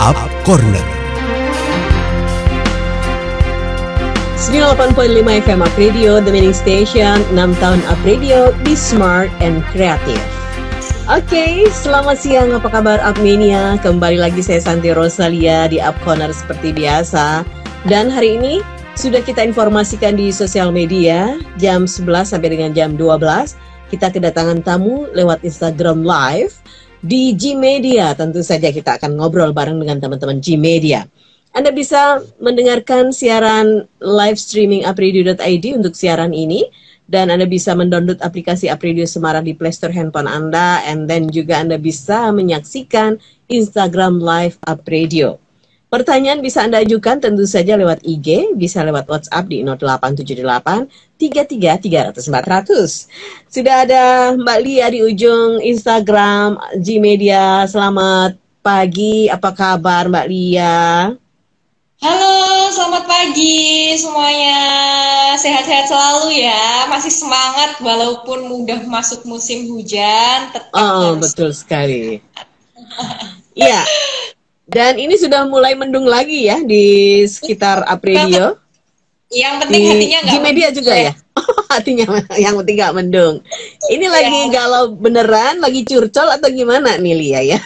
Up Corner 98.5 FM Up Radio, The Winning Station. 6 tahun Up Radio, be smart and creative. Oke, selamat siang, apa kabar Upmania? Kembali lagi saya Santi Rosalia di Up Corner seperti biasa. Dan hari ini sudah kita informasikan di sosial media jam 11 sampai dengan jam 12. Kita kedatangan tamu lewat Instagram Live di G-Media. Tentu saja kita akan ngobrol bareng dengan teman-teman G-Media. Anda bisa mendengarkan siaran live streaming upradio.id untuk siaran ini. Dan Anda bisa mendownload aplikasi Up Radio Semarang di Play Store handphone Anda. And then juga Anda bisa menyaksikan Instagram Live Up Radio. Pertanyaan bisa Anda ajukan tentu saja lewat IG, bisa lewat WhatsApp di 0878 33 300 400. Sudah ada Mbak Lia di ujung Instagram G-Media. Selamat pagi, apa kabar Mbak Lia? Halo, selamat pagi semuanya. Sehat-sehat selalu ya. Masih semangat walaupun udah masuk musim hujan. Tetap betul sekali. Iya. Dan ini sudah mulai mendung lagi ya di sekitar Up Radio. Yang penting hatinya nggak G-Media juga ya. Hatinya yang penting nggak mendung. Ini lagi galau beneran, lagi curcol atau gimana nih Lia ya?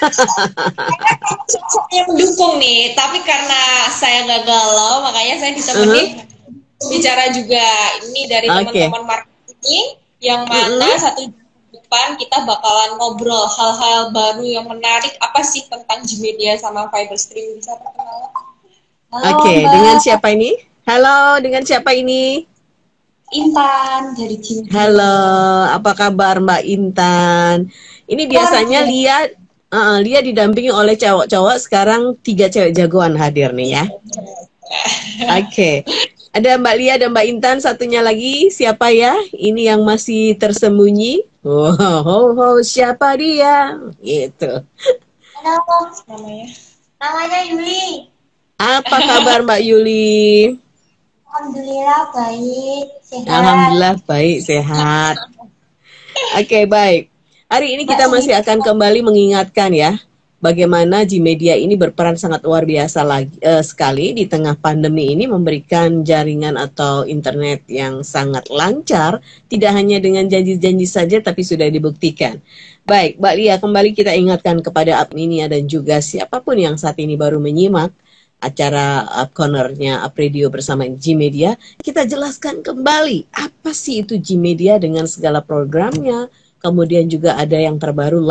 Saya mendukung nih, tapi karena saya nggak galau, makanya saya ditemani bicara juga. Ini dari teman-teman marketing yang mana satu depan kita bakalan ngobrol hal-hal baru yang menarik. Apa sih tentang G-Media sama Fiberstream? Bisa perkenalan? Oke, dengan siapa ini? Halo, dengan siapa ini? Intan dari G-Media. Halo, apa kabar Mbak Intan? Ini biasanya Lia didampingi oleh cowok-cowok, sekarang 3 cewek jagoan hadir nih ya. Oke. Ada Mbak Lia dan Mbak Intan, satunya lagi siapa ya? Ini yang masih tersembunyi. Siapa dia? Gitu. Halo, namanya Yuli. Apa kabar Mbak Yuli? Alhamdulillah baik, sehat. Alhamdulillah baik, sehat. Oke, baik. Hari ini kita masih akan kembali mengingatkan ya, bagaimana G-Media ini berperan sangat luar biasa sekali di tengah pandemi ini, memberikan jaringan atau internet yang sangat lancar, tidak hanya dengan janji-janji saja, tapi sudah dibuktikan. Baik, Mbak Lia, kembali kita ingatkan kepada Upminia dan juga siapapun yang saat ini baru menyimak acara Up Corner-nya Up Radio bersama G-Media, kita jelaskan kembali apa sih itu G-Media dengan segala programnya. Kemudian juga ada yang terbaru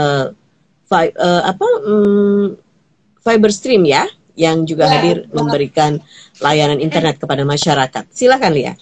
Fiberstream ya, yang juga hadir memberikan layanan internet kepada masyarakat. Silakan Lia.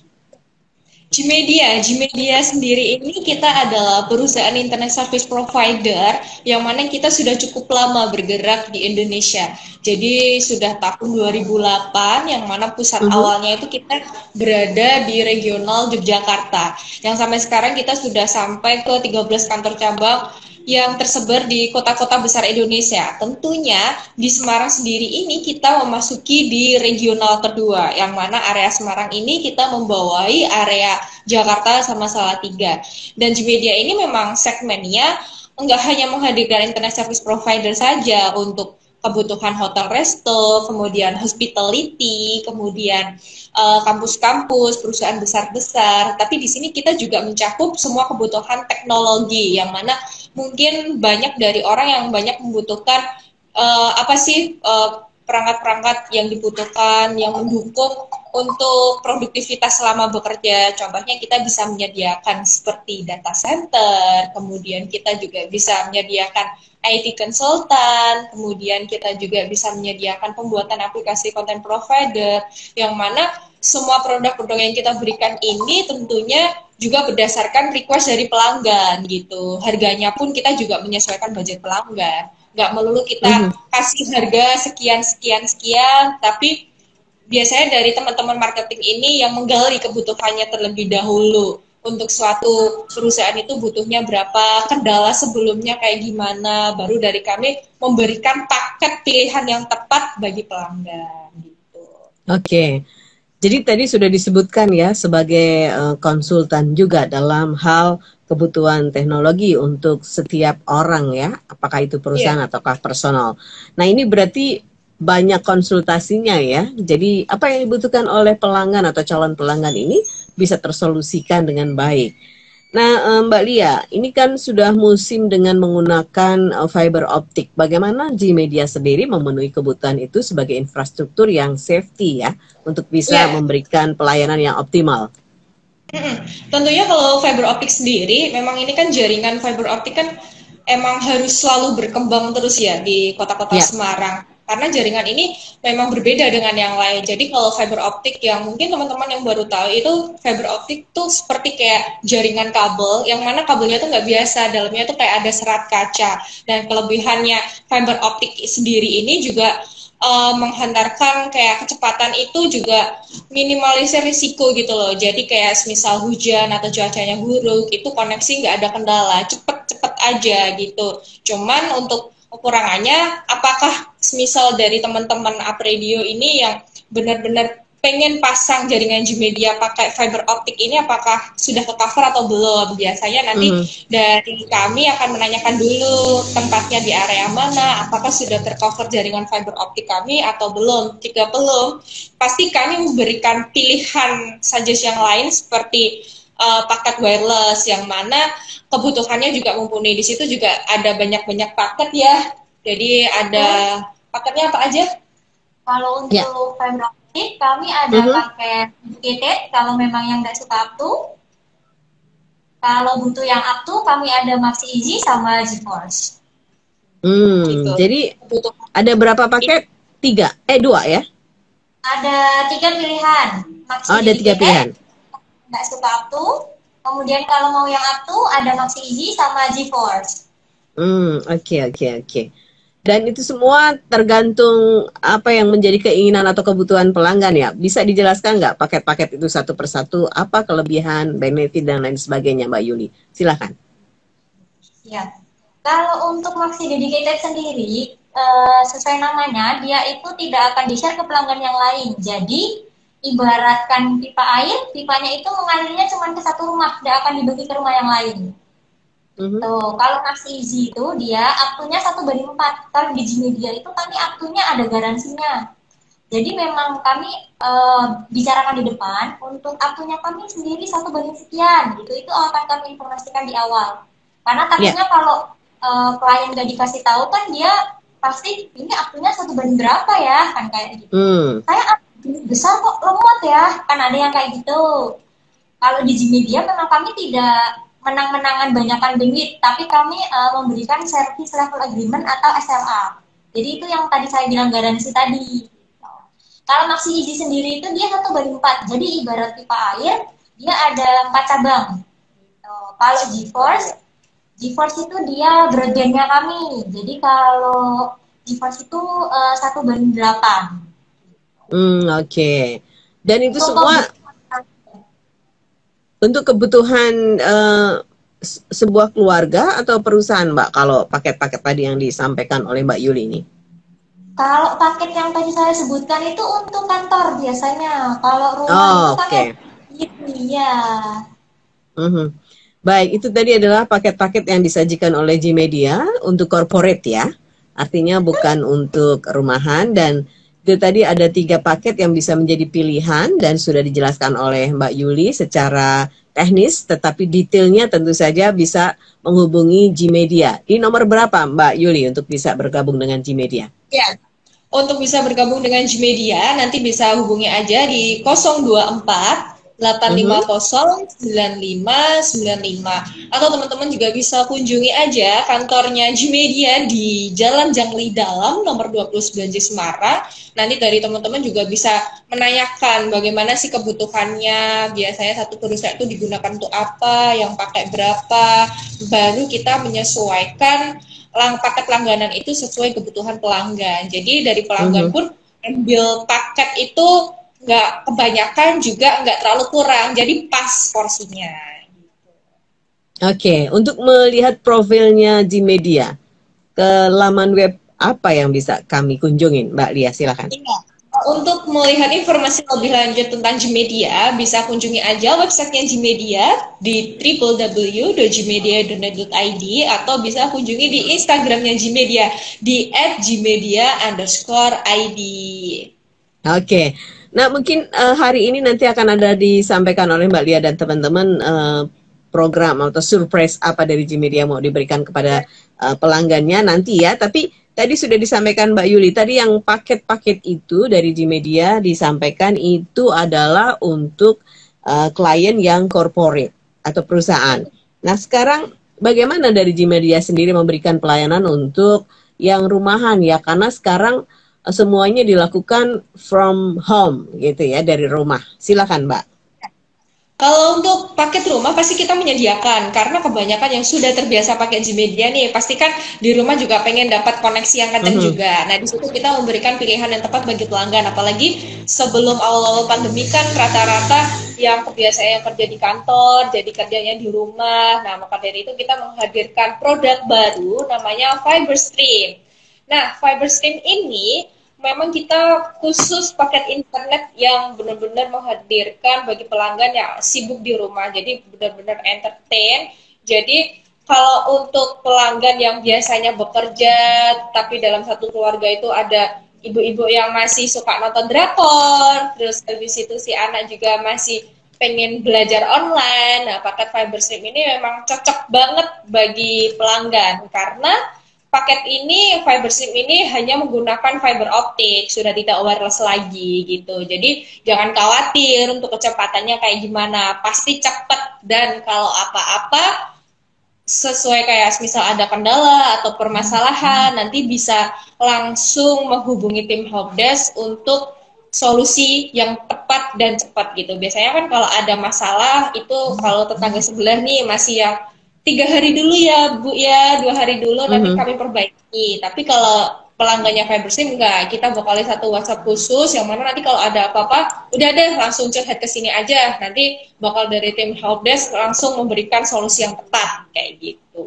G-Media sendiri ini kita adalah perusahaan internet service provider yang mana kita sudah cukup lama bergerak di Indonesia. Jadi sudah tahun 2008 yang mana pusat awalnya itu kita berada di regional Yogyakarta. Yang sampai sekarang kita sudah sampai ke 13 kantor cabang yang tersebar di kota-kota besar Indonesia. Tentunya di Semarang sendiri ini kita memasuki di regional kedua, yang mana area Semarang ini kita membawai area Jakarta sama Salatiga. Dan G-Media ini memang segmennya enggak hanya menghadirkan internet service provider saja untuk kebutuhan hotel resto, kemudian hospitality, kemudian kampus-kampus, perusahaan besar-besar. Tapi di sini kita juga mencakup semua kebutuhan teknologi, yang mana mungkin banyak dari orang yang banyak membutuhkan perangkat-perangkat yang dibutuhkan, yang mendukung untuk produktivitas selama bekerja. Contohnya kita bisa menyediakan seperti data center, kemudian kita juga bisa menyediakan IT consultant, kemudian kita juga bisa menyediakan pembuatan aplikasi content provider, yang mana semua produk-produk yang kita berikan ini tentunya juga berdasarkan request dari pelanggan gitu. Harganya pun kita juga menyesuaikan budget pelanggan. Nggak melulu kita kasih harga sekian, tapi biasanya dari teman-teman marketing ini yang menggali kebutuhannya terlebih dahulu. Untuk suatu perusahaan itu butuhnya berapa, kendala sebelumnya kayak gimana, baru dari kami memberikan paket pilihan yang tepat bagi pelanggan gitu. Oke. Jadi tadi sudah disebutkan ya sebagai konsultan juga dalam hal kebutuhan teknologi untuk setiap orang ya, apakah itu perusahaan ataukah personal. Nah ini berarti banyak konsultasinya ya. Jadi apa yang dibutuhkan oleh pelanggan atau calon pelanggan ini bisa tersolusikan dengan baik. Nah, Mbak Lia, ini kan sudah musim dengan menggunakan fiber optik. Bagaimana Gmedia sendiri memenuhi kebutuhan itu sebagai infrastruktur yang safety ya, untuk bisa memberikan pelayanan yang optimal? Tentunya kalau fiber optik sendiri, memang ini kan jaringan fiber optik kan emang harus selalu berkembang terus ya di kota-kota Semarang. Karena jaringan ini memang berbeda dengan yang lain. Jadi kalau fiber optik yang mungkin teman-teman yang baru tahu itu fiber optik tuh seperti kayak jaringan kabel, yang mana kabelnya tuh nggak biasa, dalamnya tuh kayak ada serat kaca. Dan kelebihannya fiber optik sendiri ini juga menghantarkan kayak kecepatan itu juga minimalisir risiko gitu loh. Jadi kayak misal hujan atau cuacanya buruk, itu koneksi nggak ada kendala, cepet-cepet aja gitu. Cuman untuk kekurangannya, apakah misal dari teman-teman Apredio ini yang benar-benar pengen pasang jaringan Gmedia pakai fiber optik ini, apakah sudah ke cover atau belum? Biasanya nanti dari kami akan menanyakan dulu tempatnya di area mana, apakah sudah tercover jaringan fiber optik kami atau belum. Jika belum, pasti kami memberikan pilihan suggest yang lain seperti paket wireless yang mana kebutuhannya juga mumpuni. Di situ juga ada banyak-banyak paket ya. Jadi ada paketnya apa aja? Kalau untuk fiber optik, kami ada paket dedicated kalau memang yang nggak suka up to. Kalau butuh yang up to, kami ada Maxi Easy sama GeForce. Gitu. Jadi ada berapa paket? 2 ya? Ada 3 pilihan. Maxi ada 3 pilihan. Nggak suka up to. Kemudian kalau mau yang up to, ada Maxi Easy sama GeForce. Oke. Dan itu semua tergantung apa yang menjadi keinginan atau kebutuhan pelanggan ya. Bisa dijelaskan nggak paket-paket itu satu persatu, apa kelebihan, benefit, dan lain sebagainya, Mbak Yuli? Silahkan. Ya, kalau untuk Maxi Dedicated sendiri, sesuai namanya, dia itu tidak akan di-share ke pelanggan yang lain. Jadi, ibaratkan pipa air, pipanya itu mengalirnya cuma ke satu rumah, tidak akan dibagi ke rumah yang lain. Tuh, kalau Maxi Easy itu dia up-to-nya 1/4. Kalau di Gmedia itu kami up-to-nya ada garansinya. Jadi memang kami bicarakan di depan untuk up-to-nya kami sendiri 1/sekian gitu. Itu akan kami informasikan di awal. Karena takutnya kalau klien nggak dikasih tahu kan dia pasti ini up-to-nya 1/berapa ya kan kayak gitu. Saya besar kok lemot ya, kan ada yang kayak gitu. Kalau di Gmedia memang kami tidak menang-menangan banyakan bandwidth, tapi kami memberikan service level agreement atau SLA. Jadi itu yang tadi saya bilang garansi tadi. Kalau Maxi Easy sendiri itu dia 1/4. Jadi ibarat pipa air, dia ada 4 cabang. Kalau GeForce itu dia broadbandnya kami. Jadi kalau GeForce itu 1/8. Oke. Dan itu semua untuk kebutuhan sebuah keluarga atau perusahaan, Mbak, kalau paket-paket tadi yang disampaikan oleh Mbak Yuli ini? Kalau paket yang tadi saya sebutkan itu untuk kantor biasanya. Kalau rumah itu paket ya. Baik, itu tadi adalah paket-paket yang disajikan oleh Gmedia untuk corporate ya. Artinya bukan untuk rumahan, dan itu tadi ada 3 paket yang bisa menjadi pilihan dan sudah dijelaskan oleh Mbak Yuli secara teknis, tetapi detailnya tentu saja bisa menghubungi Gmedia. Di nomor berapa Mbak Yuli untuk bisa bergabung dengan Gmedia? Ya, untuk bisa bergabung dengan Gmedia nanti bisa hubungi aja di 024 850 9595, atau teman-teman juga bisa kunjungi aja kantornya Gmedia di Jalan Jangli Dalam nomor 29 Semarang. Nanti dari teman-teman juga bisa menanyakan bagaimana sih kebutuhannya, biasanya satu perusahaan itu digunakan untuk apa, yang pakai berapa, baru kita menyesuaikan paket langganan itu sesuai kebutuhan pelanggan. Jadi dari pelanggan pun ambil paket itu nggak kebanyakan juga nggak terlalu kurang, jadi pas porsinya. Oke, untuk melihat profilnya Gmedia, ke laman web apa yang bisa kami kunjungin, Mbak Lia? Silakan. Untuk melihat informasi lebih lanjut tentang Gmedia, bisa kunjungi aja websitenya Gmedia di www.gmedia.net.id atau bisa kunjungi di Instagramnya Gmedia di @gmedia_id. Oke. Nah, mungkin hari ini nanti akan ada disampaikan oleh Mbak Lia dan teman-teman program atau surprise apa dari Gmedia mau diberikan kepada pelanggannya nanti ya. Tapi tadi sudah disampaikan Mbak Yuli, tadi yang paket-paket itu dari Gmedia disampaikan itu adalah untuk klien yang corporate atau perusahaan. Nah, sekarang bagaimana dari Gmedia sendiri memberikan pelayanan untuk yang rumahan ya? Karena sekarang semuanya dilakukan from home gitu ya, dari rumah. Silakan Mbak. Kalau untuk paket rumah pasti kita menyediakan karena kebanyakan yang sudah terbiasa pakai Gmedia nih pasti kan di rumah juga pengen dapat koneksi yang kencang juga. Nah di situ kita memberikan pilihan yang tepat bagi pelanggan. Apalagi sebelum awal-awal pandemi kan rata-rata yang kebiasaan kerja di kantor, jadi kerjanya di rumah. Nah maka dari itu kita menghadirkan produk baru namanya Fiberstream. Nah Fiberstream ini memang kita khusus paket internet yang benar-benar menghadirkan bagi pelanggan yang sibuk di rumah, jadi benar-benar entertain. Jadi kalau untuk pelanggan yang biasanya bekerja, tapi dalam satu keluarga itu ada ibu-ibu yang masih suka nonton drakor, terus habis itu si anak juga masih pengen belajar online, nah paket Fiberstream ini memang cocok banget bagi pelanggan karena paket ini, Fiberstream ini hanya menggunakan fiber optik, sudah tidak wireless lagi gitu. Jadi jangan khawatir untuk kecepatannya kayak gimana, pasti cepat dan kalau apa-apa sesuai kayak misal ada kendala atau permasalahan, nanti bisa langsung menghubungi tim helpdesk untuk solusi yang tepat dan cepat gitu. Biasanya kan kalau ada masalah itu kalau tetangga sebelah nih masih yang 3 hari dulu ya Bu ya, 2 hari dulu nanti kami perbaiki. Tapi kalau pelanggannya Fiberstream enggak, kita bakalan satu WhatsApp khusus yang mana nanti kalau ada apa-apa udah deh langsung curhat ke sini aja. Nanti bakal dari tim helpdesk langsung memberikan solusi yang tepat kayak gitu.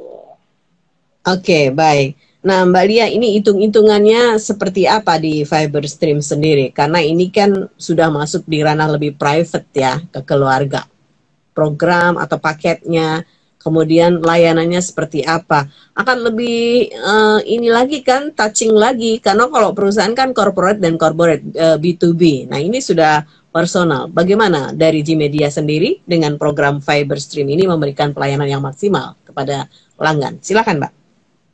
Oke, baik. Nah, Mbak Lia, ini hitung-hitungannya seperti apa di Fiberstream sendiri? Karena ini kan sudah masuk di ranah lebih private ya, ke keluarga. Program atau paketnya, kemudian layanannya seperti apa, akan lebih ini lagi kan, touching lagi, karena kalau perusahaan kan corporate dan corporate B2B, nah ini sudah personal. Bagaimana dari Gmedia sendiri dengan program Fiberstream ini memberikan pelayanan yang maksimal kepada pelanggan? Silakan Mbak.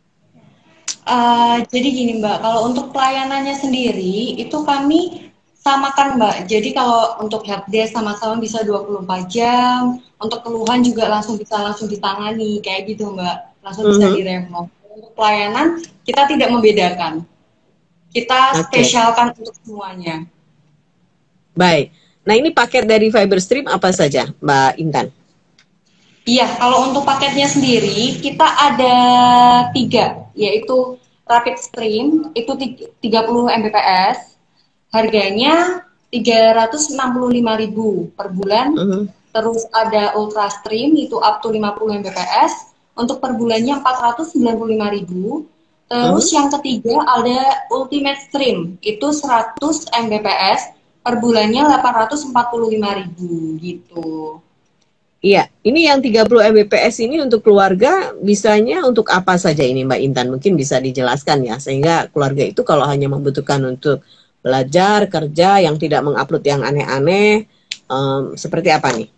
Jadi gini Mbak, kalau untuk pelayanannya sendiri itu kami samakan Mbak. Jadi kalau untuk helpdesk sama-sama bisa 24 jam, untuk keluhan juga langsung ditangani kayak gitu Mbak. Langsung bisa direspon. Untuk pelayanan kita tidak membedakan. Kita spesialkan untuk semuanya. Baik. Nah, ini paket dari Fiberstream apa saja Mbak Intan? Iya, kalau untuk paketnya sendiri kita ada 3, yaitu Rapid Stream itu 30 Mbps. Harganya 365.000 per bulan. Terus ada Ultra Stream itu up to 50 Mbps. Untuk per bulannya 495.000. Terus yang ketiga ada Ultimate Stream itu 100 Mbps. Per bulannya 845.000 gitu. Iya, ini yang 30 Mbps ini untuk keluarga bisanya untuk apa saja ini Mbak Intan? Mungkin bisa dijelaskan ya, sehingga keluarga itu kalau hanya membutuhkan untuk belajar, kerja, yang tidak mengupload yang aneh-aneh, seperti apa nih?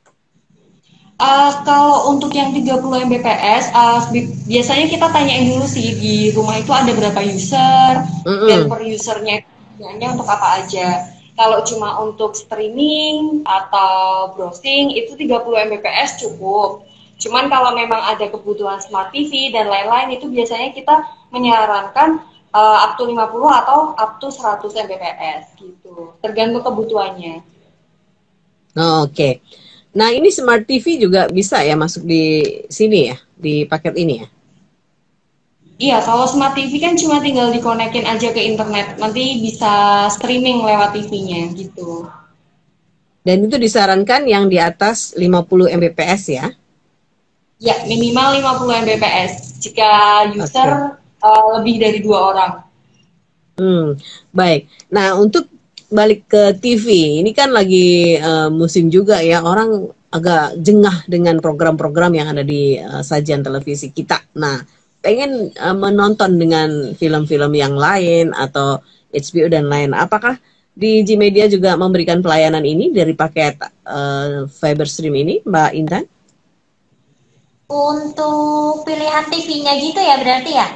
Kalau untuk yang 30 Mbps, biasanya kita tanyain dulu sih di rumah itu ada berapa user, dan per usernya untuk apa aja. Kalau cuma untuk streaming atau browsing itu 30 Mbps cukup. Cuman kalau memang ada kebutuhan smart TV dan lain-lain itu biasanya kita menyarankan up to 50 atau up to 100 Mbps gitu. Tergantung kebutuhannya. Oke. Nah, ini smart TV juga bisa ya masuk di sini ya, di paket ini ya? Iya, kalau smart TV kan cuma tinggal dikonekin aja ke internet, nanti bisa streaming lewat TV-nya gitu. Dan itu disarankan yang di atas 50 Mbps ya? Ya, minimal 50 Mbps jika user lebih dari 2 orang. Baik. Nah, untuk balik ke TV. Ini kan lagi musim juga ya, orang agak jengah dengan program-program yang ada di sajian televisi kita. Nah, pengen menonton dengan film-film yang lain atau HBO dan lain. Apakah di Gmedia juga memberikan pelayanan ini dari paket fiber stream ini, Mbak Intan? Untuk pilihan TV-nya gitu ya berarti ya?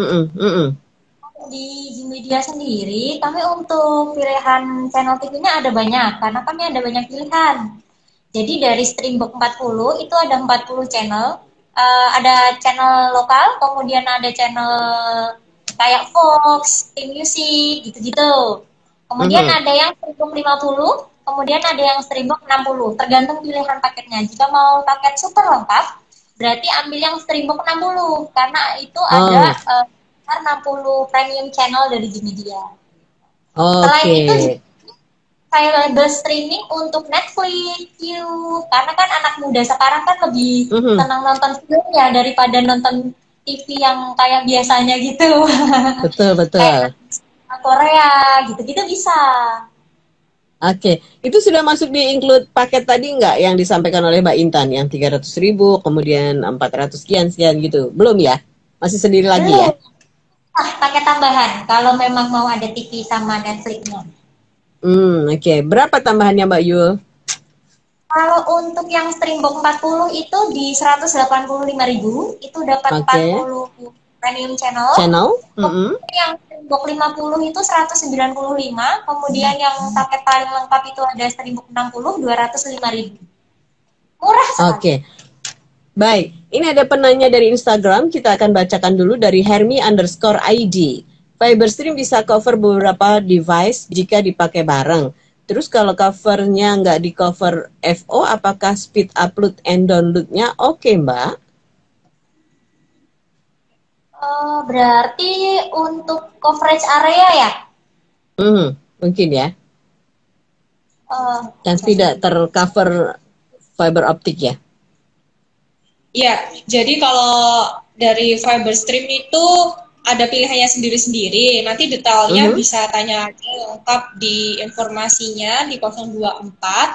Di Gmedia sendiri, kami untuk pilihan channel TV-nya ada banyak, karena kami ada banyak pilihan. Jadi dari Streambox 40 itu ada 40 channel, ada channel lokal, kemudian ada channel kayak Fox, Tim Music, gitu-gitu. Kemudian ada yang Streambox 50, kemudian ada yang Streambox 60, tergantung pilihan paketnya. Jika mau paket super lengkap, berarti ambil yang Streambox 60, karena itu ada 60 premium channel dari Gmedia. Selain itu, fiber streaming untuk Netflix, YouTube, karena kan anak muda sekarang kan lebih senang nonton film ya daripada nonton TV yang kayak biasanya gitu. Betul. Kayak Korea, gitu-gitu bisa. Oke, itu sudah masuk di include paket tadi nggak yang disampaikan oleh Mbak Intan, yang 300.000, kemudian 400 sekian gitu? Belum ya? Masih sendiri lagi ya? Paket tambahan, kalau memang mau ada TV sama Netflix-nya. Oke. Berapa tambahannya Mbak Yul? Kalau untuk yang Streambox 40 itu di 185.000, itu dapat 40 premium channel. Yang Streambox 50 itu 195, kemudian yang paket paling lengkap itu ada Streambox 60, 205.000. Murah sekali. Oke. Baik, ini ada penanya dari Instagram, kita akan bacakan dulu dari Hermi_ID. Fiber stream bisa cover beberapa device jika dipakai bareng. Terus kalau covernya nggak di cover FO, apakah speed upload and downloadnya oke, Mbak? Berarti untuk coverage area ya? Mungkin ya. Dan tidak tercover fiber optik ya? Iya, jadi kalau dari fiber stream itu ada pilihannya sendiri-sendiri. Nanti detailnya bisa tanya lengkap di informasinya di 024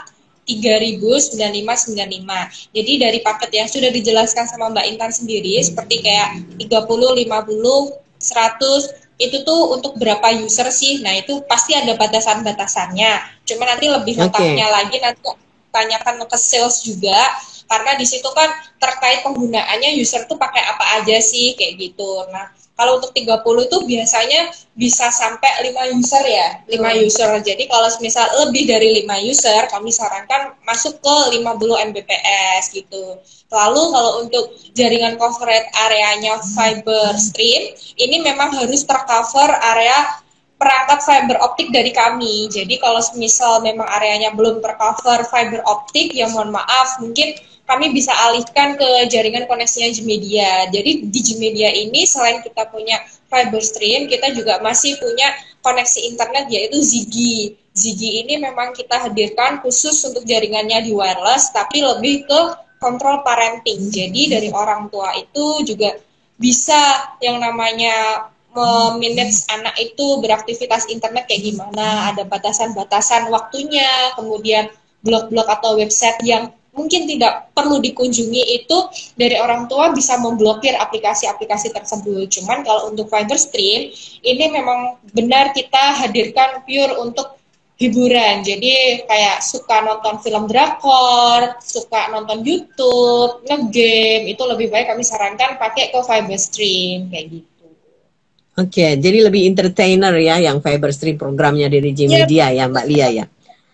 309595. Jadi dari paket yang sudah dijelaskan sama Mbak Intan sendiri, seperti kayak 30, 50, 100, itu tuh untuk berapa user sih? Nah, itu pasti ada batasan-batasannya. Cuma nanti lebih lengkapnya lagi nanti tanyakan ke sales juga, karena di situ kan terkait penggunaannya user tuh pakai apa aja sih, kayak gitu. Nah, kalau untuk 30 itu biasanya bisa sampai 5 user ya, 5 user. Jadi kalau misal lebih dari 5 user, kami sarankan masuk ke 50 Mbps gitu. Lalu kalau untuk jaringan coverage areanya fiber stream, ini memang harus tercover area perangkat fiber optik dari kami. Jadi kalau misal memang areanya belum tercover fiber optik, ya mohon maaf, mungkin kami bisa alihkan ke jaringan koneksinya Gmedia. Jadi di Gmedia ini selain kita punya fiber stream, kita juga masih punya koneksi internet yaitu Ziggy. Ziggy ini memang kita hadirkan khusus untuk jaringannya di wireless, tapi lebih ke kontrol parenting. Jadi dari orang tua itu juga bisa yang namanya memanage anak itu beraktivitas internet kayak gimana, ada batasan-batasan waktunya, kemudian blog-blog atau website yang mungkin tidak perlu dikunjungi itu dari orang tua bisa memblokir aplikasi-aplikasi tersebut. Cuman kalau untuk fiber stream ini memang benar kita hadirkan pure untuk hiburan. Jadi kayak suka nonton film drakor, suka nonton YouTube, nge-game, itu lebih baik kami sarankan pakai ke fiber stream kayak gitu. Oke, jadi lebih entertainer ya yang fiber stream programnya dari Gmedia ya Mbak Lia ya.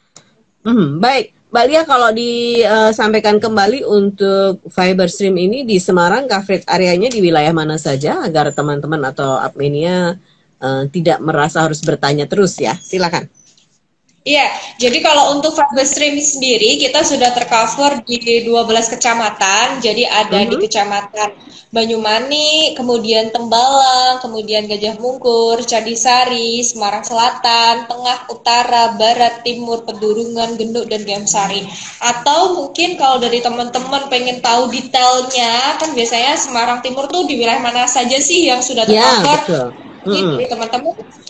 Baik. Mbak Lia, kalau disampaikan kembali untuk fiber stream ini di Semarang, coverage areanya di wilayah mana saja agar teman-teman atau adminnya tidak merasa harus bertanya terus ya? Silakan. Iya, jadi kalau untuk fiber stream sendiri kita sudah tercover di 12 kecamatan. Jadi ada di kecamatan Banyumani, kemudian Tembalang, kemudian Gajah Mungkur, Cadisari, Semarang Selatan, Tengah, Utara, Barat, Timur, Pedurungan, Genduk, dan Gamsari. Atau mungkin kalau dari teman-teman pengen tahu detailnya, kan biasanya Semarang Timur tuh di wilayah mana saja sih yang sudah tercover? Jadi teman-teman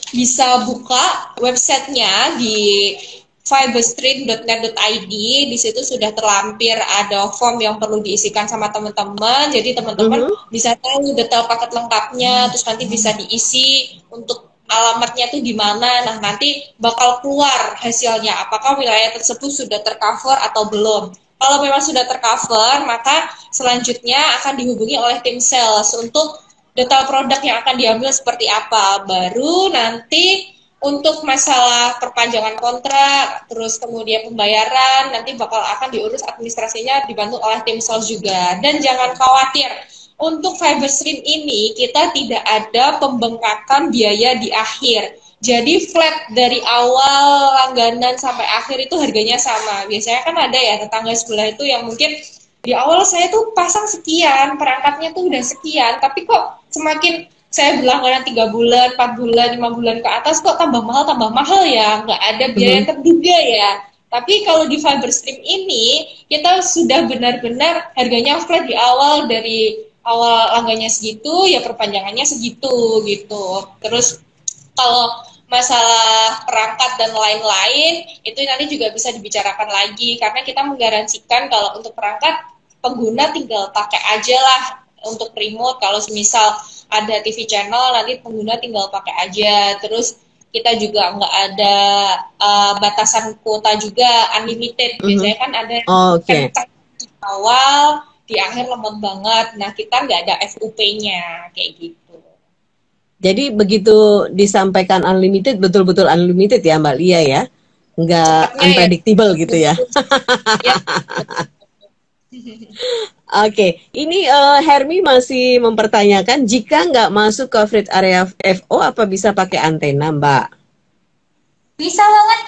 bisa buka websitenya di fiberstream.net.id. Di situ sudah terlampir ada form yang perlu diisikan sama teman-teman. Jadi teman-teman bisa tahu detail paket lengkapnya, terus nanti bisa diisi untuk alamatnya tuh di mana. Nah, nanti bakal keluar hasilnya apakah wilayah tersebut sudah tercover atau belum. Kalau memang sudah tercover, maka selanjutnya akan dihubungi oleh tim sales untuk detail produk yang akan diambil seperti apa. Baru nanti untuk masalah perpanjangan kontrak, terus kemudian pembayaran, nanti bakal akan diurus administrasinya dibantu oleh tim sales juga. Dan jangan khawatir, untuk Fiberstream ini kita tidak ada pembengkakan biaya di akhir. Jadi flat dari awal langganan sampai akhir itu harganya sama. Biasanya kan ada ya tetangga sebelah itu yang mungkin di awal saya tuh pasang sekian, perangkatnya tuh udah sekian, tapi kok semakin saya berlangganan 3 bulan, 4 bulan, 5 bulan ke atas kok tambah mahal ya, nggak ada biaya yang terduga ya. Tapi kalau di Fiberstream ini, kita sudah benar-benar harganya flat di awal, dari awal langganya segitu, ya perpanjangannya segitu, gitu. Terus kalau masalah perangkat dan lain-lain, itu nanti juga bisa dibicarakan lagi, karena kita menggaransikan kalau untuk perangkat, pengguna tinggal pakai aja lah untuk remote. Kalau semisal ada TV channel, nanti pengguna tinggal pakai aja. Terus kita juga nggak ada batasan kuota juga, unlimited. Biasanya kan ada di awal, di akhir lemot banget. Nah, kita nggak ada FUP-nya, kayak gitu. Jadi begitu disampaikan unlimited, betul-betul unlimited ya Mbak Lia ya? Nggak unpredictable gitu ya? Oke, ini Hermi masih mempertanyakan, jika nggak masuk coverage area FO, apa bisa pakai antena Mbak? Bisa banget.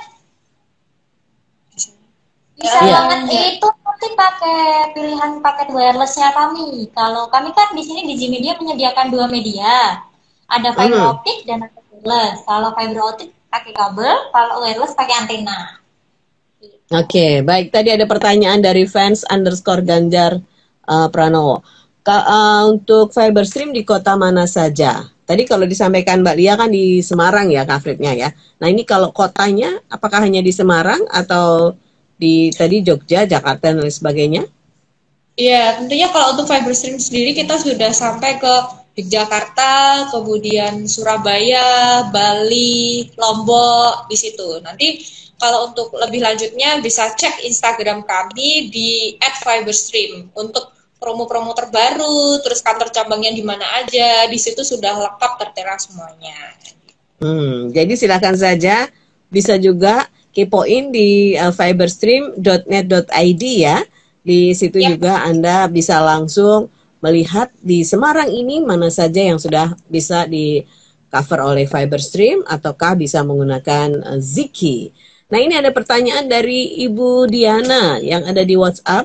Bisa banget, itu nanti pakai pilihan paket wirelessnya kami. Kalau kami kan di sini di Gmedia menyediakan 2 media. Ada fiber optik dan ada wireless. Kalau fiber optik pakai kabel, kalau wireless pakai antena. Oke, baik. Tadi ada pertanyaan dari fans_Ganjar Pranowo. Untuk Fiberstream di kota mana saja? Tadi kalau disampaikan Mbak Lia kan di Semarang ya coverage-nya ya. Nah ini kalau kotanya, apakah hanya di Semarang atau di tadi Jogja, Jakarta, dan lain sebagainya? Iya, tentunya kalau untuk Fiberstream sendiri kita sudah sampai ke Yogyakarta, kemudian Surabaya, Bali, Lombok, di situ. Nanti kalau untuk lebih lanjutnya bisa cek Instagram kami di @fiberstream untuk promo-promo terbaru, terus kantor cabangnya di mana aja, di situ sudah lengkap tertera semuanya. Jadi silakan saja, bisa juga kepoin di fiberstream.net.id ya. Di situ juga Anda bisa langsung melihat di Semarang ini mana saja yang sudah bisa di cover oleh Fiberstream ataukah bisa menggunakan Ziki. Nah ini ada pertanyaan dari Ibu Diana yang ada di WhatsApp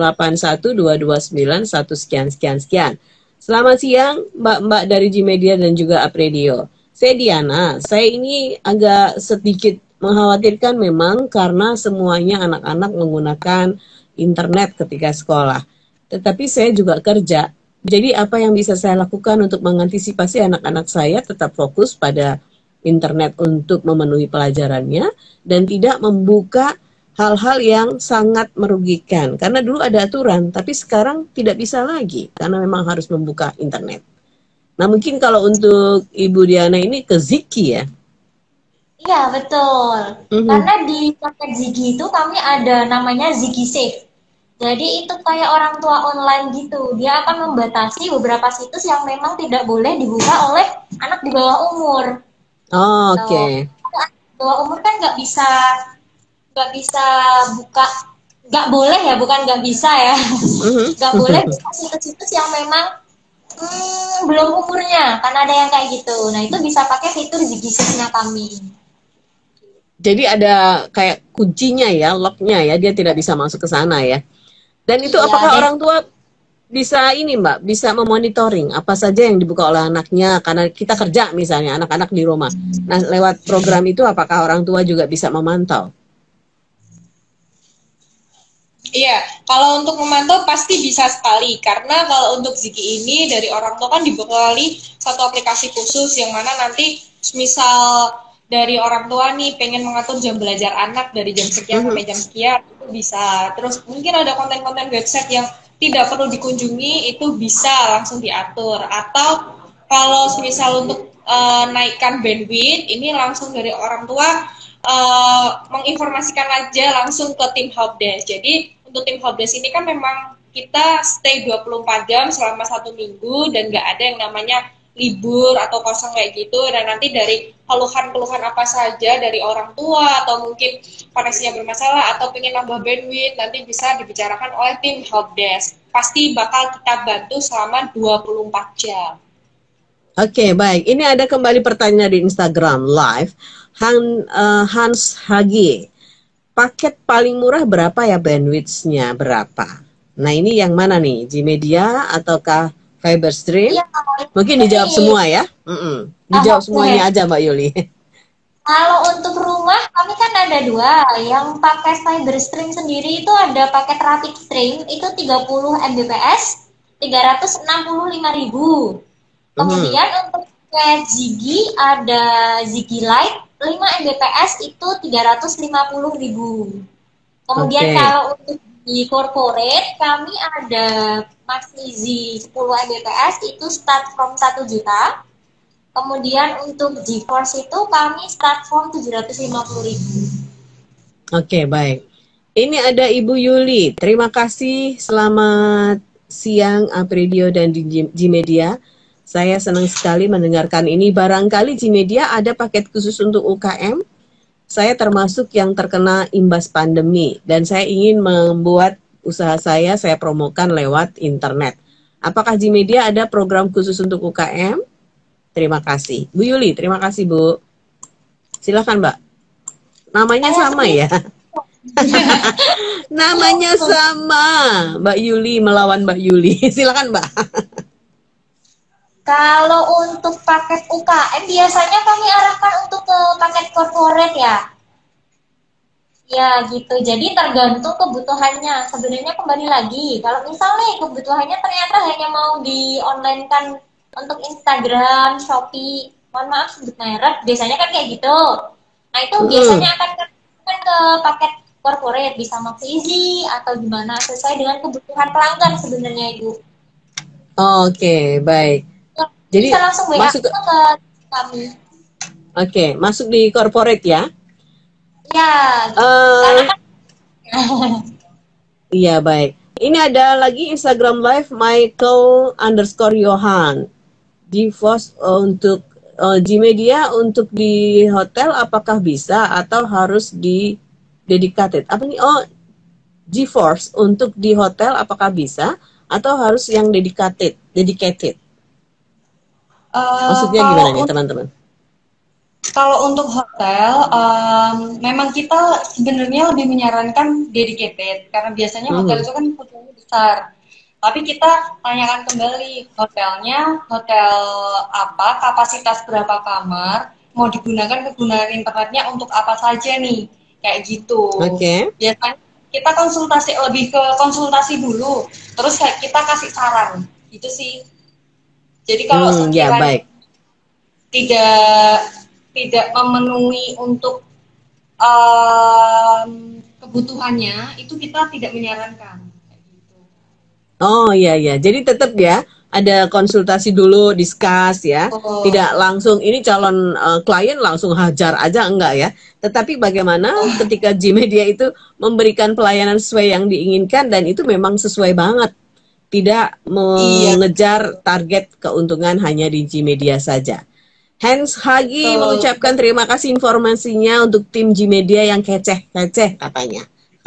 081229 sekian. Selamat siang Mbak-mbak dari Gmedia dan juga Apredio. Saya Diana, saya ini agak sedikit mengkhawatirkan memang karena semuanya anak-anak menggunakan internet ketika sekolah. Tetapi saya juga kerja. Jadi apa yang bisa saya lakukan untuk mengantisipasi anak-anak saya tetap fokus pada internet untuk memenuhi pelajarannya dan tidak membuka hal-hal yang sangat merugikan. Karena dulu ada aturan, tapi sekarang tidak bisa lagi karena memang harus membuka internet. Nah mungkin kalau untuk Ibu Diana ini ke Ziki ya? Iya betul. Karena di paket Ziki itu kami ada namanya Ziki Save. Jadi itu kayak orang tua online gitu. Dia akan membatasi beberapa situs yang memang tidak boleh dibuka oleh anak di bawah umur. Oke. Di bawah umur kan nggak bisa buka, nggak boleh ya, bukan nggak bisa ya. Nggak boleh buka situs-situs yang memang belum umurnya. Karena ada yang kayak gitu. Nah itu bisa pakai fitur Ziki Save-nya kami. Jadi ada kayak kuncinya ya, locknya ya, dia tidak bisa masuk ke sana ya. Dan itu apakah orang tua bisa ini Mbak, bisa memonitoring apa saja yang dibuka oleh anaknya, karena kita kerja misalnya, anak-anak di rumah. Nah lewat program itu apakah orang tua juga bisa memantau? Iya, kalau untuk memantau pasti bisa sekali, karena kalau untuk Ziki ini dari orang tua kan dibekali satu aplikasi khusus yang mana nanti misal dari orang tua nih pengen mengatur jam belajar anak dari jam sekian sampai jam sekian, itu bisa. Terus mungkin ada konten-konten website yang tidak perlu dikunjungi, itu bisa langsung diatur. Atau kalau misal untuk naikkan bandwidth, ini langsung dari orang tua menginformasikan aja langsung ke tim helpdesk. Jadi untuk tim helpdesk ini kan memang kita stay 24 jam selama 1 minggu dan nggak ada yang namanya libur atau kosong kayak gitu. Dan nanti dari keluhan-keluhan apa saja dari orang tua atau mungkin koneksinya bermasalah atau pengen nambah bandwidth, nanti bisa dibicarakan oleh tim helpdesk. Pasti bakal kita bantu selama 24 jam. Oke, baik. Ini ada kembali pertanyaan di Instagram live. Hans Hagi, paket paling murah berapa ya, bandwidth-nya berapa? Nah, ini yang mana nih? Gmedia ataukah Fiberstream? Ya, mungkin dijawab semua ya. Dijawab semuanya aja Mbak Yuli. Kalau untuk rumah kami kan ada 2. Yang pakai Fiberstream sendiri itu ada paket Rapid Stream itu 30 Mbps 365.000. Kemudian untuk paket Ziggy ada Ziggy Lite 5 Mbps itu 350.000. Kemudian kalau untuk di corporate kami ada Max Easy 10 Mbps itu start from 1 juta. Kemudian untuk GeForce itu kami start from 750.000. Oke, baik. Ini ada Ibu Yuli. Terima kasih. Selamat siang Apredio dan Gmedia. Saya senang sekali mendengarkan ini. Barangkali Gmedia ada paket khusus untuk UKM. Saya termasuk yang terkena imbas pandemi dan saya ingin membuat usaha saya promokan lewat internet. Apakah Gmedia ada program khusus untuk UKM? Terima kasih. Bu Yuli, terima kasih Bu. Silakan Mbak. Namanya sama ya? Namanya sama. Mbak Yuli melawan Mbak Yuli. Silakan Mbak. Kalau untuk paket UKM biasanya kami arahkan untuk ke paket corporate ya. Ya gitu, jadi tergantung kebutuhannya. Sebenarnya kembali lagi, kalau misalnya kebutuhannya ternyata hanya mau di online kan untuk Instagram, Shopee, mohon maaf sebut merek, biasanya kan kayak gitu. Nah itu biasanya akan ke paket corporate, bisa Max Easy atau gimana, sesuai dengan kebutuhan pelanggan sebenarnya Ibu. Oke, baik. Ya, jadi bisa langsung masuk ke kami. Oke, masuk di corporate ya? Ya, karena kan iya, baik. Ini ada lagi Instagram live Michael_Johan. GeForce untuk Gmedia untuk di hotel apakah bisa atau harus di dedicated? Apa nih? Oh, GeForce untuk di hotel apakah bisa atau harus yang dedicated? Maksudnya gimana nih teman-teman? Kalau untuk hotel, memang kita sebenarnya lebih menyarankan dedicated karena biasanya hotel itu kan hotelnya besar. Tapi kita tanyakan kembali hotelnya, hotel apa, kapasitas berapa kamar, mau digunakan kegunaan internetnya untuk apa saja nih, kayak gitu. Biasanya kita lebih ke konsultasi dulu, terus kita kasih saran, gitu sih. Jadi kalau sekiranya tidak memenuhi untuk kebutuhannya, itu kita tidak menyarankan. Oh iya, jadi tetap ya ada konsultasi dulu, discuss ya, tidak langsung ini calon klien langsung hajar aja, enggak ya. Tetapi bagaimana ketika Gmedia itu memberikan pelayanan sesuai yang diinginkan dan itu memang sesuai banget, tidak mengejar target keuntungan hanya di Gmedia saja. Hans Hagi mengucapkan terima kasih informasinya untuk tim Gmedia yang keceh-keceh katanya.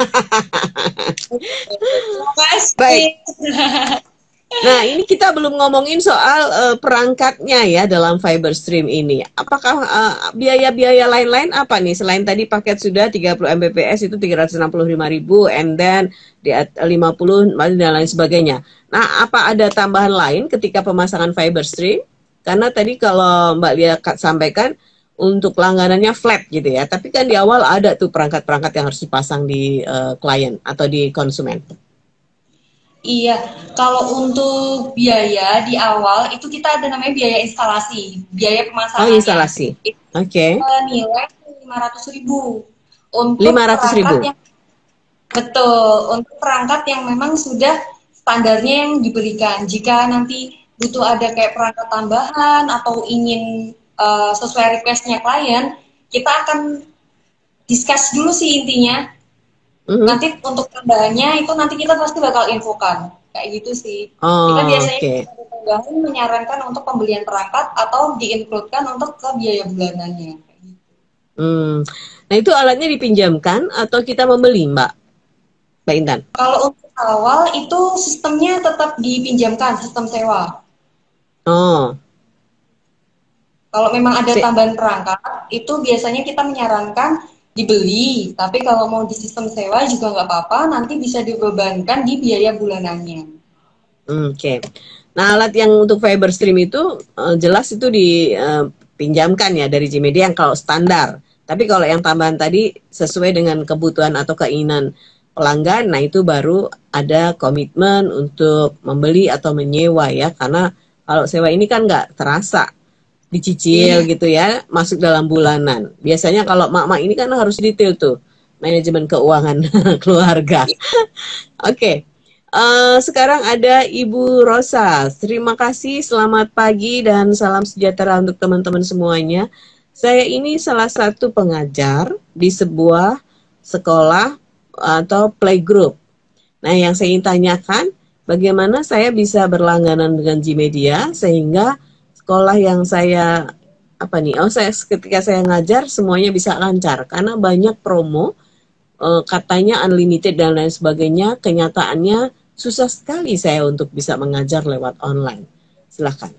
Baik. Nah, ini kita belum ngomongin soal perangkatnya ya dalam Fiberstream ini. Apakah biaya-biaya lain-lain apa nih? Selain tadi paket sudah 30 Mbps itu 365.000 and then di 50 dan lain sebagainya. Nah, apa ada tambahan lain ketika pemasangan Fiberstream? Karena tadi kalau Mbak Lia sampaikan untuk langganannya flat gitu ya, tapi kan di awal ada tuh perangkat-perangkat yang harus dipasang di klien atau di konsumen. Iya, kalau untuk biaya di awal itu kita ada namanya biaya instalasi, biaya Oh, pemasangannya. instalasi. Itu Oke. nilai 500.000 untuk 500.000. perangkat yang betul, untuk perangkat yang memang sudah standarnya yang diberikan. Jika nanti butuh ada kayak perangkat tambahan atau ingin sesuai requestnya klien, kita akan discuss dulu sih intinya. Mhm. Nanti untuk tambahannya itu nanti kita pasti bakal infokan. Kayak gitu sih. Kita Oh, biasanya oke. tambahan menyarankan untuk pembelian perangkat atau diincludekan untuk ke biaya bulanannya. Hmm. Nah, itu alatnya dipinjamkan atau kita membeli, Mbak Intan? Kalau untuk awal itu sistemnya tetap dipinjamkan, sistem sewa. Oh, Kalau memang ada se- tambahan perangkat, itu biasanya kita menyarankan dibeli. Tapi kalau mau di sistem sewa juga nggak apa-apa, nanti bisa dibebankan di biaya bulanannya. oke. Nah, alat yang untuk fiber stream itu jelas itu dipinjamkan ya dari Gmedia yang kalau standar. Tapi kalau yang tambahan tadi sesuai dengan kebutuhan atau keinginan pelanggan, nah itu baru ada komitmen untuk membeli atau menyewa ya. Karena kalau sewa ini kan nggak terasa dicicil Iya. gitu ya, masuk dalam bulanan. Biasanya kalau mak-mak ini kan harus detail tuh, manajemen keuangan keluarga. Oke. Sekarang ada Ibu Rosa. Terima kasih, selamat pagi dan salam sejahtera untuk teman-teman semuanya. Saya ini salah satu pengajar di sebuah sekolah atau playgroup. Nah, yang saya ingin tanyakan, bagaimana saya bisa berlangganan dengan Gmedia sehingga sekolah yang saya saya ketika saya ngajar semuanya bisa lancar karena banyak promo, katanya unlimited dan lain sebagainya, kenyataannya susah sekali saya untuk bisa mengajar lewat online. Silahkan.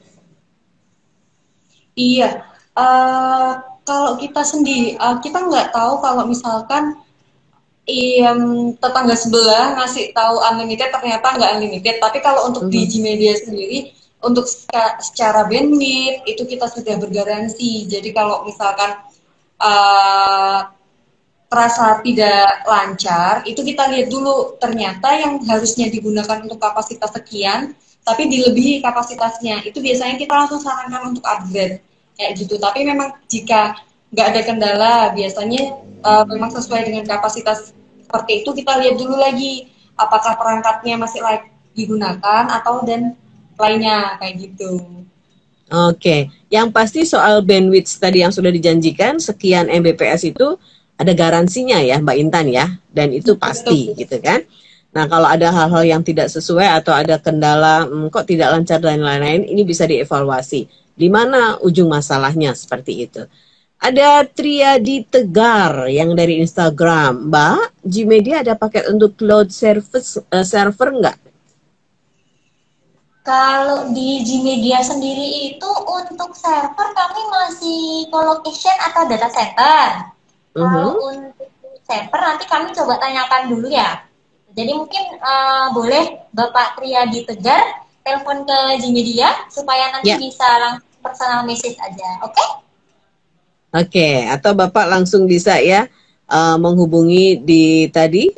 Iya, eh, kalau kita sendiri, kita nggak tahu kalau misalkan tetangga sebelah ngasih tahu unlimited ternyata nggak unlimited. Tapi kalau untuk di Mhm. Gmedia sendiri, untuk secara bandwidth itu kita sudah bergaransi. Jadi kalau misalkan uh, terasa tidak lancar, itu kita lihat dulu ternyata yang harusnya digunakan untuk kapasitas sekian, tapi dilebihi kapasitasnya. Itu biasanya kita langsung sarankan untuk upgrade kayak gitu. Tapi memang jika nggak ada kendala, biasanya memang sesuai dengan kapasitas seperti itu kita lihat dulu lagi apakah perangkatnya masih layak digunakan atau dan lainnya kayak gitu. Oke, yang pasti soal bandwidth tadi yang sudah dijanjikan sekian Mbps itu ada garansinya ya Mbak Intan ya, dan itu pasti Betul. gitu kan. Nah, kalau ada hal-hal yang tidak sesuai atau ada kendala kok tidak lancar dan lain-lain, ini bisa dievaluasi. Di mana ujung masalahnya seperti itu. Ada Triadi Tegar yang dari Instagram, Mbak, Gmedia ada paket untuk cloud server nggak? Kalau di Gmedia sendiri itu untuk server kami masih colocation atau data center. Kalau Mhm. untuk server nanti kami coba tanyakan dulu ya. Jadi mungkin boleh Bapak Triadi Tegar telepon ke Gmedia supaya nanti Ya, bisa langsung personal message aja. Oke? oke. Atau Bapak langsung bisa ya menghubungi di tadi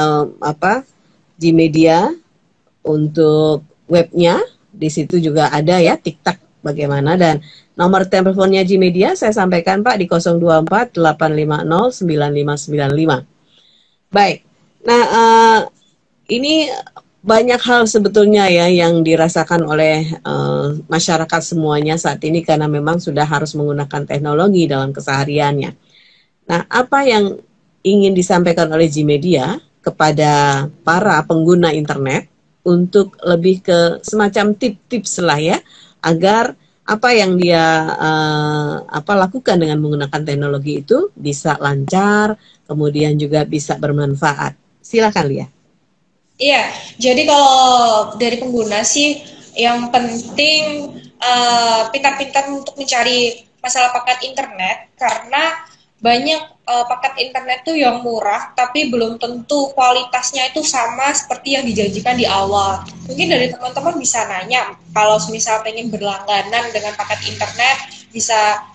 Gmedia untuk webnya. Di situ juga ada ya TikTok bagaimana dan nomor teleponnya Gmedia saya sampaikan Pak di 024 850 9595. Baik. Nah, ini banyak hal sebetulnya ya yang dirasakan oleh masyarakat semuanya saat ini karena memang sudah harus menggunakan teknologi dalam kesehariannya. Nah, apa yang ingin disampaikan oleh Gmedia kepada para pengguna internet untuk lebih ke semacam tips-tips lah ya agar apa yang dia lakukan dengan menggunakan teknologi itu bisa lancar, kemudian juga bisa bermanfaat. Silakan Lia. Iya, jadi kalau dari pengguna sih yang penting pintar-pintar untuk mencari masalah paket internet karena banyak paket internet tuh yang murah tapi belum tentu kualitasnya itu sama seperti yang dijanjikan di awal. Mungkin dari teman-teman bisa nanya kalau misal pengen berlangganan dengan paket internet bisa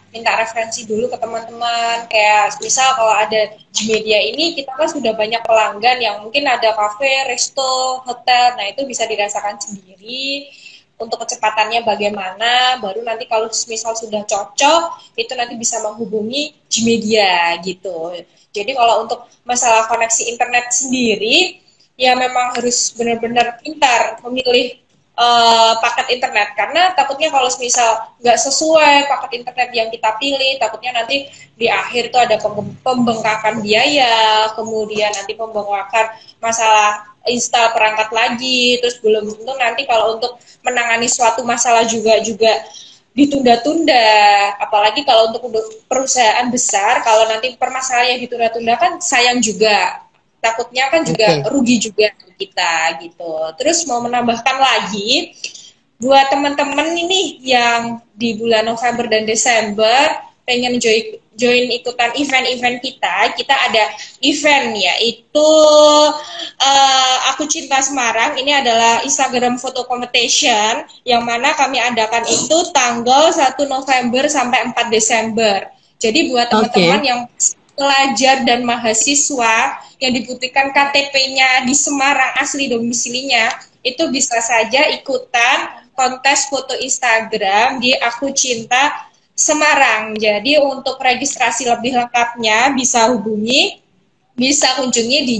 minta referensi dulu ke teman-teman. Kayak misal kalau ada Gmedia ini, kita kan sudah banyak pelanggan yang mungkin ada kafe, resto, hotel. Nah, itu bisa dirasakan sendiri untuk kecepatannya bagaimana. Baru nanti kalau misal sudah cocok, itu nanti bisa menghubungi Gmedia gitu. Jadi kalau untuk masalah koneksi internet sendiri, ya memang harus benar-benar pintar memilih paket internet, karena takutnya kalau misal nggak sesuai paket internet yang kita pilih, takutnya nanti di akhir itu ada pembengkakan biaya, kemudian nanti pembengkakan masalah install perangkat lagi, terus belum tentu nanti kalau untuk menangani suatu masalah juga ditunda-tunda, apalagi kalau untuk perusahaan besar, kalau nanti permasalahannya ditunda-tunda kan sayang juga, takutnya kan juga rugi juga kita gitu. Terus mau menambahkan lagi, buat teman-teman ini yang di bulan November dan Desember pengen join ikutan event-event kita ada event yaitu Aku Cinta Semarang. Ini adalah Instagram photo competition yang mana kami adakan itu tanggal 1 November sampai 4 Desember. Jadi buat teman-teman yang pelajar dan mahasiswa yang dibutuhkan KTP-nya di Semarang asli domisilinya, itu bisa saja ikutan kontes foto Instagram di Aku Cinta Semarang. Jadi untuk registrasi lebih lengkapnya bisa kunjungi di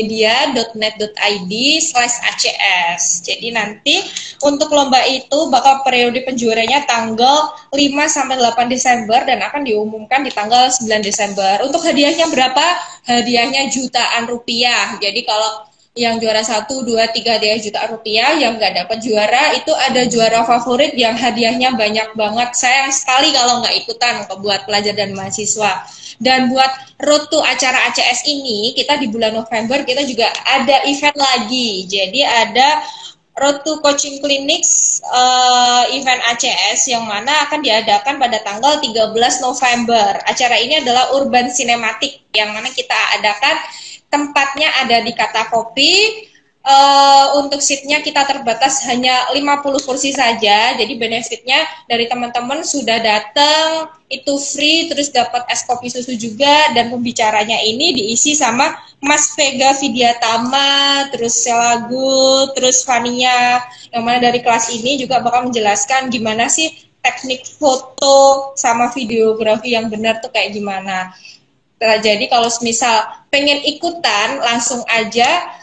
gmedia.net.id/ACS. Jadi nanti untuk lomba itu bakal periode penjuaranya tanggal 5-8 Desember dan akan diumumkan di tanggal 9 Desember. Untuk hadiahnya berapa? Hadiahnya jutaan rupiah. Jadi kalau yang juara 1, 2, 3 hadiah jutaan rupiah, yang nggak dapat juara itu ada juara favorit yang hadiahnya banyak banget. Sayang sekali kalau nggak ikutan buat pelajar dan mahasiswa. Dan buat road to acara ACS ini, kita di bulan November kita juga ada event lagi. Jadi ada Road to Coaching Clinics event ACS yang mana akan diadakan pada tanggal 13 November. Acara ini adalah Urban Cinematic yang mana kita adakan, tempatnya ada di Kata Kopi. Untuk seatnya kita terbatas hanya 50 kursi saja. Jadi benefitnya dari teman-teman sudah datang itu free, terus dapat es kopi susu juga, dan pembicaranya ini diisi sama Mas Vega Vidyatama, terus Selagu, terus Fania, yang mana dari kelas ini juga bakal menjelaskan gimana sih teknik foto sama videografi yang benar tuh kayak gimana. Jadi kalau misal pengen ikutan, langsung aja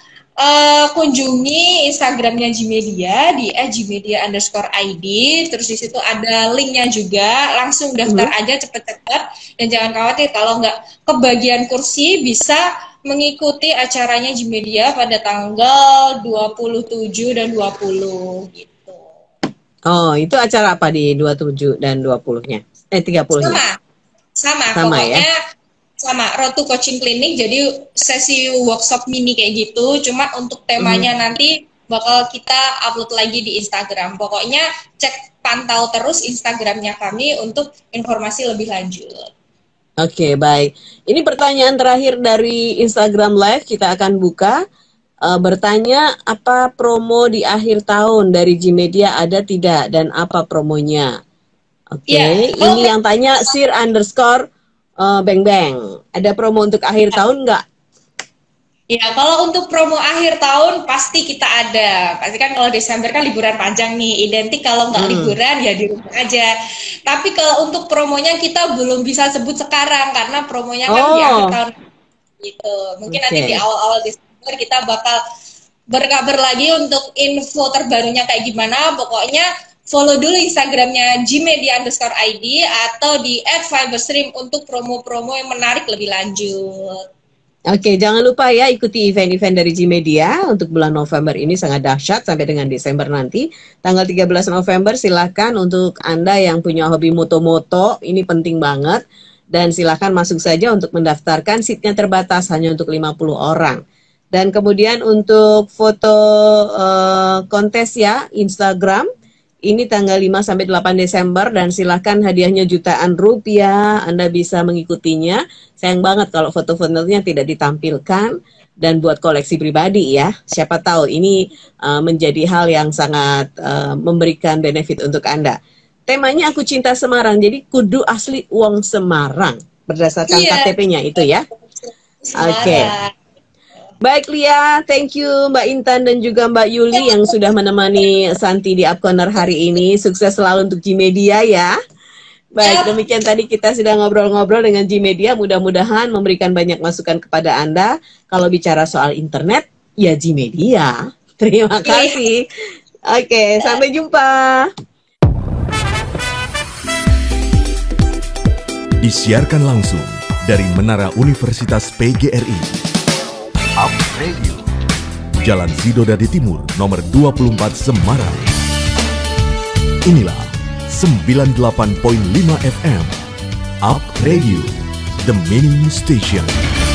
kunjungi Instagramnya Gmedia di @gmedia_id, terus di situ ada linknya juga, langsung daftar aja cepet-cepet, dan jangan khawatir kalau nggak kebagian kursi, bisa mengikuti acaranya Gmedia pada tanggal 27 dan 20 gitu. Oh, itu acara apa di 27 dan 20-nya? 30-nya? Sama pokoknya ya? Sama Road to Coaching Clinic, jadi sesi workshop mini kayak gitu, cuma untuk temanya nanti bakal kita upload lagi di Instagram. Pokoknya cek, pantau terus Instagramnya kami untuk informasi lebih lanjut. Oke, baik. Ini pertanyaan terakhir dari Instagram Live, kita akan buka. Bertanya, apa promo di akhir tahun dari Gmedia ada tidak, dan apa promonya? Oke, ini yang tanya Sir _ Beng Beng. Ada promo untuk akhir tahun nggak? Ya, kalau untuk promo akhir tahun pasti kita ada. Pasti kan kalau Desember kan liburan panjang nih, identik kalau nggak liburan ya di rumah aja. Tapi kalau untuk promonya kita belum bisa sebut sekarang karena promonya kan di akhir tahun gitu. Mungkin nanti di awal-awal Desember kita bakal berkabar lagi untuk info terbarunya kayak gimana. Pokoknya follow dulu Instagramnya gmedia_id atau di @fiberstream untuk promo-promo yang menarik lebih lanjut. Oke, jangan lupa ya ikuti event-event dari Gmedia untuk bulan November ini, sangat dahsyat sampai dengan Desember nanti. Tanggal 13 November silahkan untuk Anda yang punya hobi moto-moto, ini penting banget. Dan silahkan masuk saja untuk mendaftarkan, seatnya terbatas hanya untuk 50 orang. Dan kemudian untuk foto kontes ya, Instagram, ini tanggal 5-8 Desember dan silahkan hadiahnya jutaan rupiah, Anda bisa mengikutinya. Sayang banget kalau foto-fotonya tidak ditampilkan, dan buat koleksi pribadi ya. Siapa tahu ini menjadi hal yang sangat memberikan benefit untuk Anda. temanya Aku Cinta Semarang. Jadi kudu asli wong Semarang berdasarkan KTP-nya itu ya. Oke. Baik Lia, thank you Mbak Intan dan juga Mbak Yuli yang sudah menemani Santi di Upcorner hari ini. Sukses selalu untuk Gmedia ya. Baik, demikian tadi kita sudah ngobrol-ngobrol dengan Gmedia. Mudah-mudahan memberikan banyak masukan kepada Anda. Kalau bicara soal internet, ya Gmedia. Terima kasih. Oke, sampai jumpa. Disiarkan langsung dari Menara Universitas PGRI. Up Radio, Jalan Sidodadi Timur, nomor 24 Semarang. Inilah 98.5 FM. Up Radio, The Meaning Station.